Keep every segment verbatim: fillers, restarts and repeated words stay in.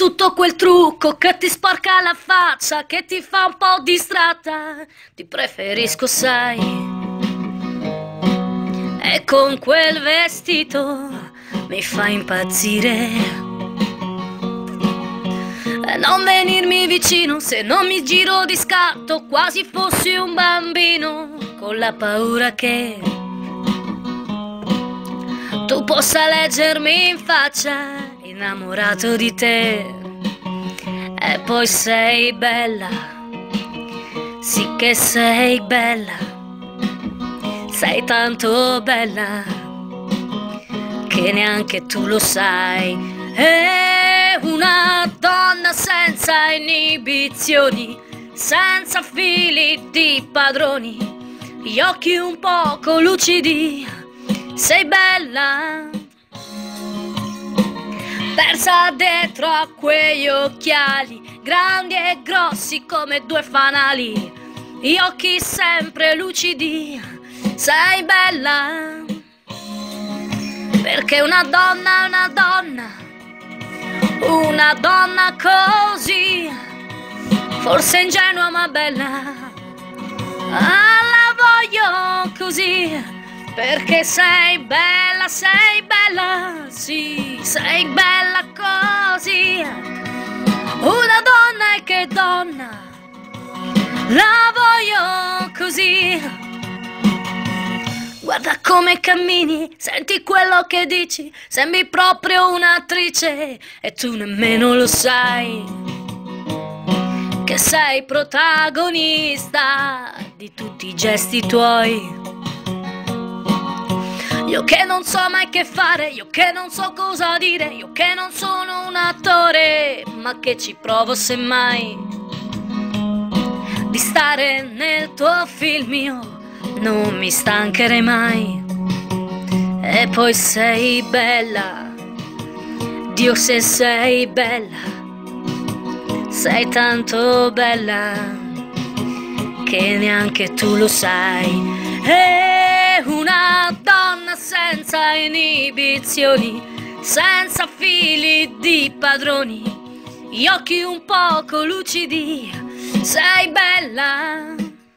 tutto quel trucco che ti sporca la faccia, che ti fa un po' distratta. Ti preferisco, sai, e con quel vestito mi fa impazzire. E non venirmi vicino se non mi giro di scatto, quasi fossi un bambino, con la paura che tu possa leggermi in faccia, innamorato di te. E poi sei bella, sì che sei bella, sei tanto bella che neanche tu lo sai. È una donna senza inibizioni, senza fili di padroni, gli occhi un poco lucidi. Sei bella, persa dietro a quegli occhiali, grandi e grossi come due fanali, gli occhi sempre lucidi. Sei bella, perché una donna è una donna, una donna così, forse ingenua ma bella. Ah, la voglio così, perché sei bella, sei bella, sì, sei bella così. Una donna e che donna, la voglio così. Guarda come cammini, senti quello che dici, sembri proprio un'attrice e tu nemmeno lo sai che sei protagonista di tutti i gesti tuoi. Io che non so mai che fare, io che non so cosa dire, io che non sono un attore, ma che ci provo semmai di stare nel tuo film, io non mi stancherei mai. E poi sei bella, Dio se sei bella, sei tanto bella che neanche tu lo sai. È una donna senza inibizioni, senza fili di padroni, gli occhi un poco lucidi. Sei bella,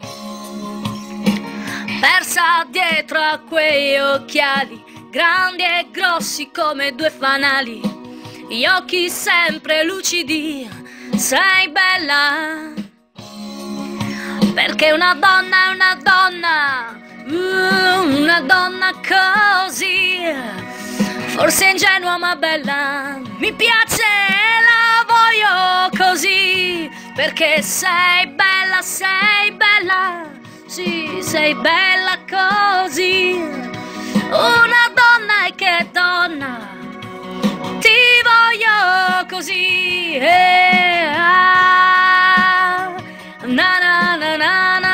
persa dietro a quegli occhiali, grandi e grossi come due fanali, gli occhi sempre lucidi. Sei bella, perché una donna è una donna, una donna così, forse ingenua ma bella. Mi piace, la voglio così, perché sei bella, sei bella, sì, sei bella così. Una donna e che donna, ti voglio così. Eh, ah, na na na na na,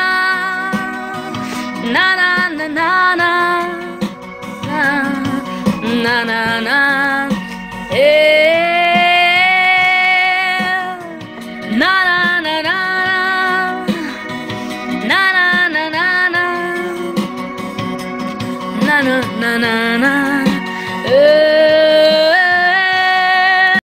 na na na na na, na na na, eh, na na na na. Na na na na na, na na na na.